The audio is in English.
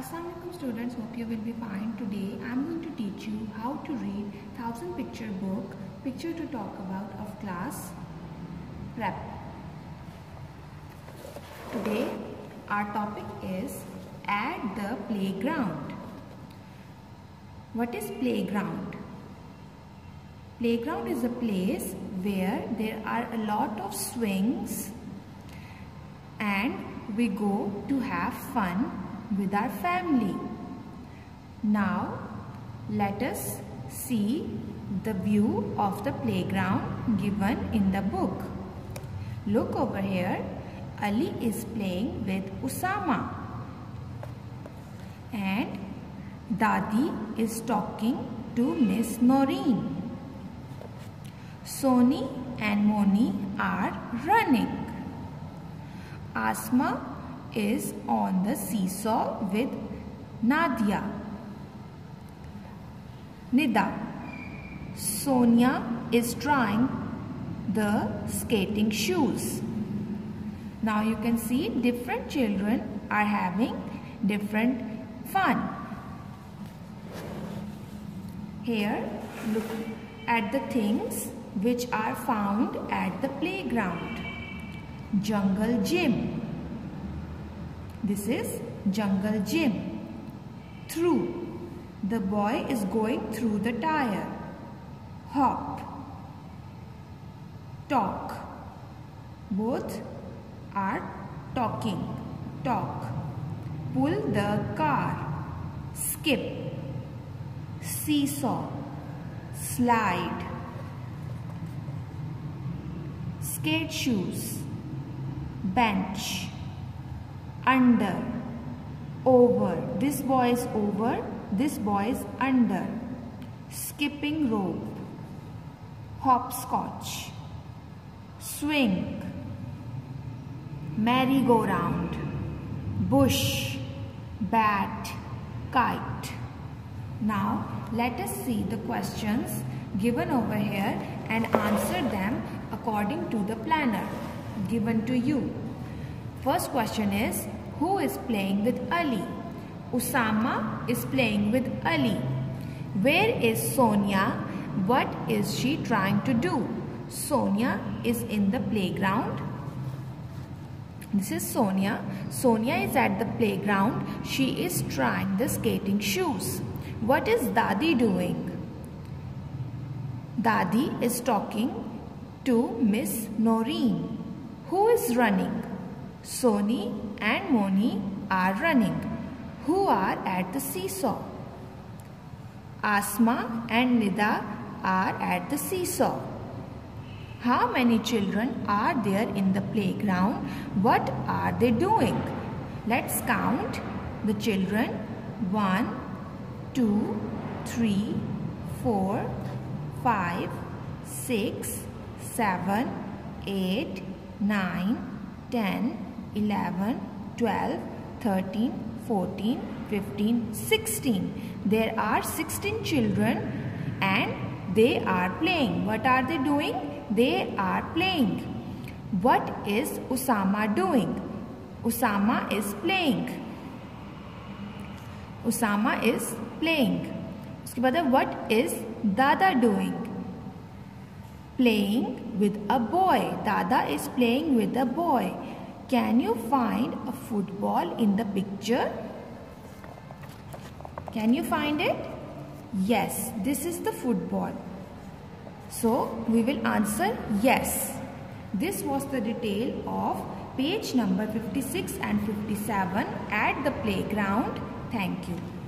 Assalamualaikum students, hope you will be fine. Today I am going to teach you how to read 1000 picture book, Picture to Talk About of class prep. Today our topic is at the playground. What is playground? Playground is a place where there are a lot of swings and we go to have fun with our family. Now let us see the view of the playground given in the book. Look over here. Ali is playing with Usama and Dadi is talking to Miss Noreen. Soni and Moni are running. Asma is on the seesaw with Nadia. Nida. Sonia is trying the skating shoes. Now you can see different children are having different fun. Here look at the things which are found at the playground. Jungle gym. This is jungle gym. Through. The boy is going through the tire. Hop. Talk. Both are talking. Talk. Pull the car. Skip. Seesaw. Slide. Skate shoes. Bench. Under. Over. This boy is over. This boy is under. Skipping rope. Hopscotch. Swing. Merry-go-round. Bush. Bat. Kite. Now let us see the questions given over here and answer them according to the planner given to you. First question is, who is playing with Ali? Usama is playing with Ali. Where is Sonia? What is she trying to do? Sonia is in the playground. This is Sonia. Sonia is at the playground. She is trying the skating shoes. What is Dadi doing? Dadi is talking to Miss Noreen. Who is running? Soni and Moni are running. Who are at the seesaw? Asma and Nida are at the seesaw. How many children are there in the playground? What are they doing? Let's count the children. 1, 2, 3, 4, 5, 6, 7, 8, 9, 10, 11, 12, 13, 14, 15, 16. There are 16 children and they are playing. What are they doing? They are playing. What is Usama doing? Usama is playing. Usama is playing. उसके बाद what is Dada doing? Playing with a boy. Dada is playing with a boy. Can you find a football in the picture? Can you find it? Yes, this is the football. So we will answer yes. This was the detail of page number 56 and 57 at the playground. Thank you.